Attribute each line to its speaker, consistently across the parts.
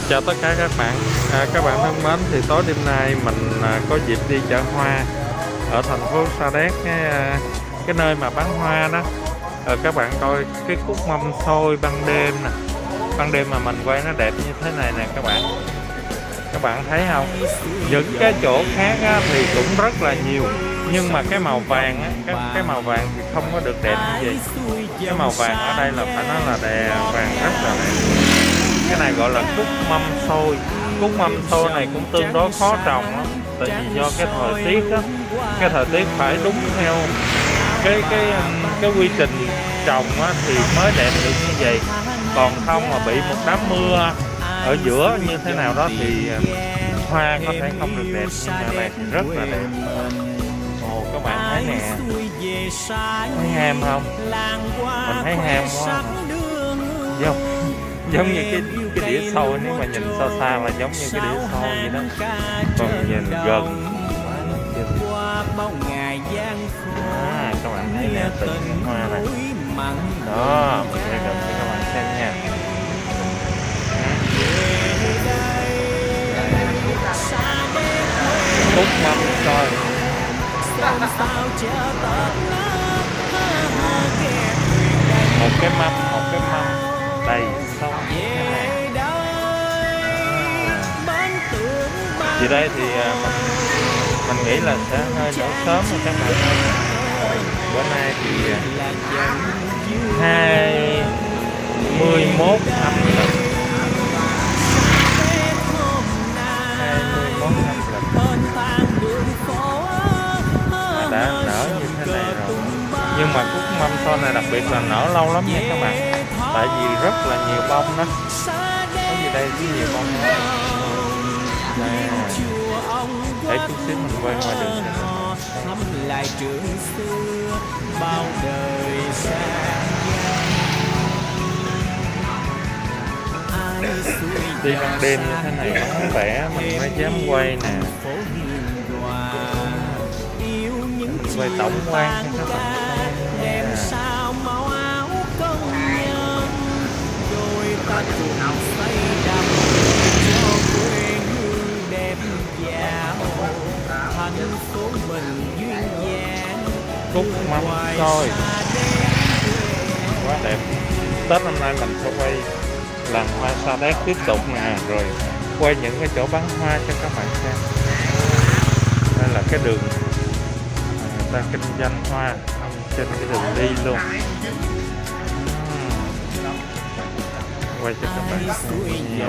Speaker 1: Chào tất cả các bạn. Các bạn thân mến, thì tối đêm nay mình có dịp đi chợ hoa ở thành phố Sa Đéc, cái nơi mà bán hoa đó. Các bạn coi cái cúc mâm xôi ban đêm nè, ban đêm mà mình quay nó đẹp như thế này nè các bạn. Các bạn thấy không? Những cái chỗ khác á, thì cũng rất là nhiều, nhưng mà cái màu vàng á, cái màu vàng thì không có được đẹp như vậy. Cái màu vàng ở đây là phải nói là vàng rất là đẹp. Cái này gọi là cúc mâm xôi. Cúc mâm xôi này cũng tương đối khó trồng lắm, tại vì do cái thời tiết đó, cái thời tiết phải đúng theo cái quy trình trồng á, thì mới đẹp được như vậy. Còn không mà bị một đám mưa ở giữa như thế nào đó thì hoa có thể không được đẹp. Nhưng mà này thì rất là đẹp. Ồ, các bạn thấy nè, thấy ham không? Mình thấy ham quá. Giống như cái đĩa xôi, nếu mà nhìn xa xa là giống như cái đĩa xôi vậy đó, còn nhìn gần các bạn thấy nè, từng hoa này đó, mình sẽ gần cho các bạn xem nha. Cúc mâm xôi, một cái mâm đầy xôi. Vì đây thì mình nghĩ là sẽ hơi đỡ sớm rồi các bạn ơi. Bữa nay thì 21 âm lịch, 21 âm lịch mà đã nở như thế này rồi. Nhưng mà cúc mâm xôi này đặc biệt là nở lâu lắm nha các bạn, tại vì rất là nhiều bông đó. Có gì đây, có nhiều bông đó. Để chút xíu mình quay ngoài đường thăm lại trường xưa bao đời đi ban đêm như thế này vắng vẻ mình mới dám quay nè. Mình quay tổng quan cho các bạn cúc mâm xôi quá đẹp. Tết năm nay mình sẽ quay làng hoa Sa Đéc tiếp tục nè, rồi quay những cái chỗ bán hoa cho các bạn xem. Đây là cái đường người ta kinh doanh hoa trên cái đường đi luôn. Quay cho các bạn xem nhiều.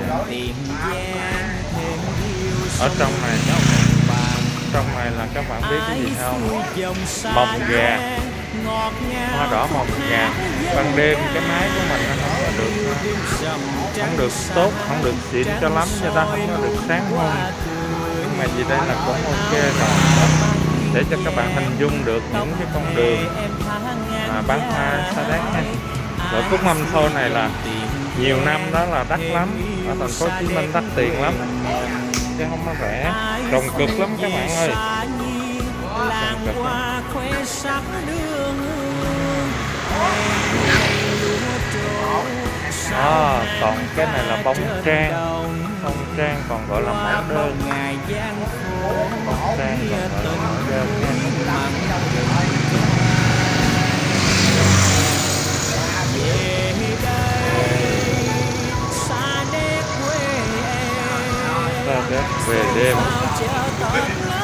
Speaker 1: Ở trong này là các bạn biết cái gì không? Mồng gà, hoa đỏ mồng gà. Ban đêm cái máy của mình nó không được tốt, không được xịn cho lắm, cho ta không có được sáng hơn. Nhưng mà gì đây là cũng ok rồi, để cho các bạn hình dung được những cái con đường mà bán hoa Sa Đéc nha. Rồi cúc mâm xôi này là nhiều năm đó là đắt lắm, ở thành phố Hồ Chí Minh đắt tiền lắm chứ không có rẻ, trồng cực lắm các bạn ơi, trồng cực lắm. Còn cái này là bông trang còn gọi là mẫu đơn, bông trang còn gọi là mẫu đơn nha. Sa Đéc về đêm.